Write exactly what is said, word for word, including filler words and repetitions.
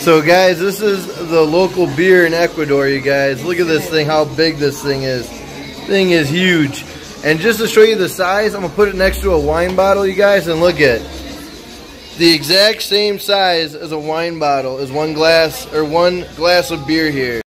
So guys, this is the local beer in Ecuador, you guys. Look at this thing, how big this thing is. Thing is huge. And just to show you the size, I'm going to put it next to a wine bottle, you guys, and look at the exact same size as a wine bottle is one glass, or one glass of beer here.